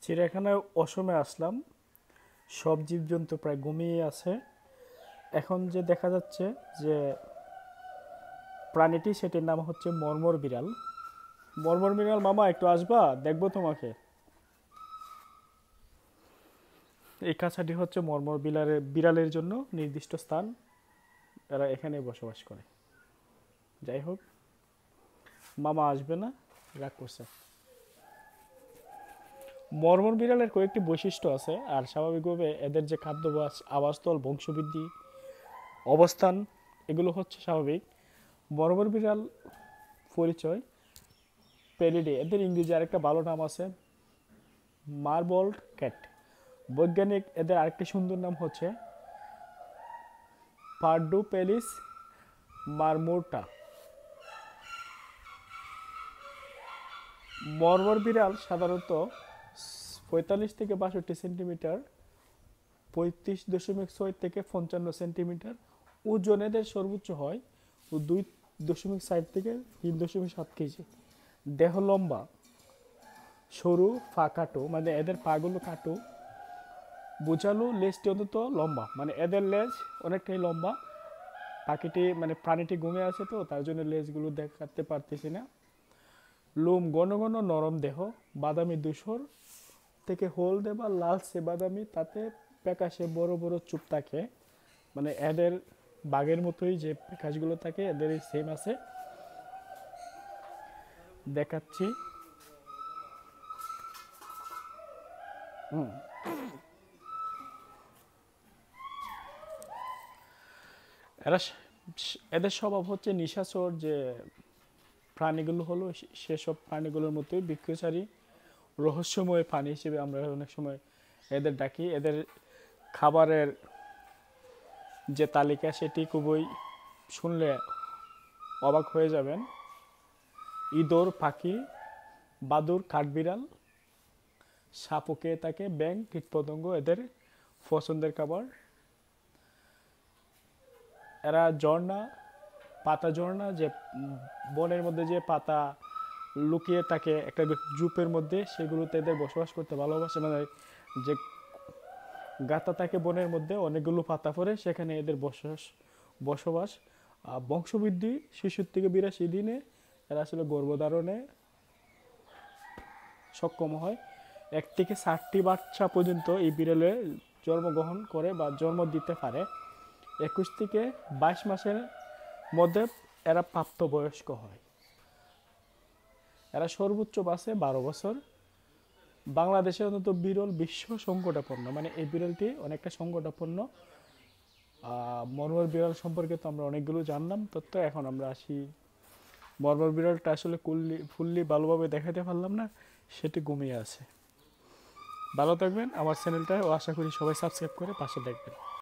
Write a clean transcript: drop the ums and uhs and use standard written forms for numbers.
চিড়িয়াখানায় অসমে আসলাম। সব জীবজন্তু প্রায় ঘুমিয়ে আছে। এখন যে দেখা যাচ্ছে যে প্রাণীটি, সেটির নাম হচ্ছে মর্মর বিড়াল। মর্মর বিড়াল মামা, একটু আসবা, দেখবো তোমাকে। এই কাছাটি হচ্ছে মর্মর বিড়ালের জন্য নির্দিষ্ট স্থান। এরা এখানে বসবাস করে। যাই হোক, মামা আসবে না, রাগ করছে। মর্মর বিড়ালের কয়েকটি বৈশিষ্ট্য আছে, আর স্বাভাবিকভাবে এদের যে খাদ্যাভ্যাস, আবাসস্থল, বংশবৃদ্ধি, অবস্থান, এগুলো হচ্ছে স্বাভাবিক। মর্মর বিড়াল পরিচয় পেরিডে, এদের ইংরেজি আরেকটা ভালো নাম আছে মার্বল ক্যাট। বৈজ্ঞানিক এদের আরেকটি সুন্দর নাম হচ্ছে পার্ডুপেলিস মারমোর্টা। মর্মর বিড়াল সাধারণত 45 থেকে 62 সেন্টিমিটার, 35.6 থেকে 55 সেন্টিমিটার ওজন এদের সর্বোচ্চ হয়, ও 2.4 থেকে 3.7 কেজি। দেহ লম্বা, সরু, পা কাটো, মানে এদের পাগুলো কাটো, বোঝালো লেজটি অন্তত লম্বা, মানে এদের লেজ অনেকটাই লম্বা। পাখিটি মানে প্রাণীটি ঘুমিয়ে আছে, তো তার জন্য লেজগুলো দেখাতে পারতেছি না। লোম ঘন ঘন, নরম দেহ, বাদামি ধূসর থেকে হলদে বা লালচে বাদামি, তাতে প্যাকাশে বড় বড় চুপ থাকে। মানে এদের বাঘের মতোই যে প্যাকাশগুলো থাকে, এদের সেম আছে। দেখাচ্ছি। এরা এদের স্বভাব হচ্ছে নিশাচর। যে প্রাণীগুলো হলো সেসব প্রাণীগুলোর মতোই বৃক্ষচারী, রহস্যময় প্রাণী হিসেবে আমরা অনেক সময় এদের ডাকি। এদের খাবারের যে তালিকা, সেটি খুবই শুনলে অবাক হয়ে যাবেন। ইঁদুর, পাখি, বাদুড়, কাঠবিড়াল, সাপকে থাকে, ব্যাঙ, কীটপতঙ্গ এদের পছন্দের খাবার। এরা ঝর্ণা, পাতা ঝর্ণা, যে বনের মধ্যে যে পাতা লুকিয়ে থাকে একটা জুপের মধ্যে, সেগুলোতে এদের বসবাস করতে ভালোবাসে। মানে যে গাতা থাকে বনের মধ্যে, অনেকগুলো পাতা পড়ে, সেখানে এদের বসবাস। বংশবৃদ্ধি 66 থেকে 82 দিনে এরা আসলে গর্ভধারণে সক্ষম হয়। 1 থেকে 7টি বাচ্চা পর্যন্ত এই বিড়ালে জন্মগ্রহণ করে বা জন্ম দিতে পারে। 21 থেকে 22 মাসের মধ্যে এরা প্রাপ্তবয়স্ক হয়। এরা সর্বোচ্চ বাঁচে 12 বছর। বাংলাদেশে অন্তত বিরল, বিশ্ব সংকটাপন্ন, মানে এই বিড়ালটি অনেকটা সংকটাপন্ন। মরমর বিড়াল সম্পর্কে তো আমরা অনেকগুলো জানলাম তথ্য। এখন আমরা আসি, মরমর বিড়ালটা আসলে ফুললি ভালোভাবে দেখাতে পারলাম না, সেটি ঘুমিয়ে আছে। ভালো থাকবেন। আমার চ্যানেলটা ও আশা করি সবাই সাবস্ক্রাইব করে পাশে দেখবেন।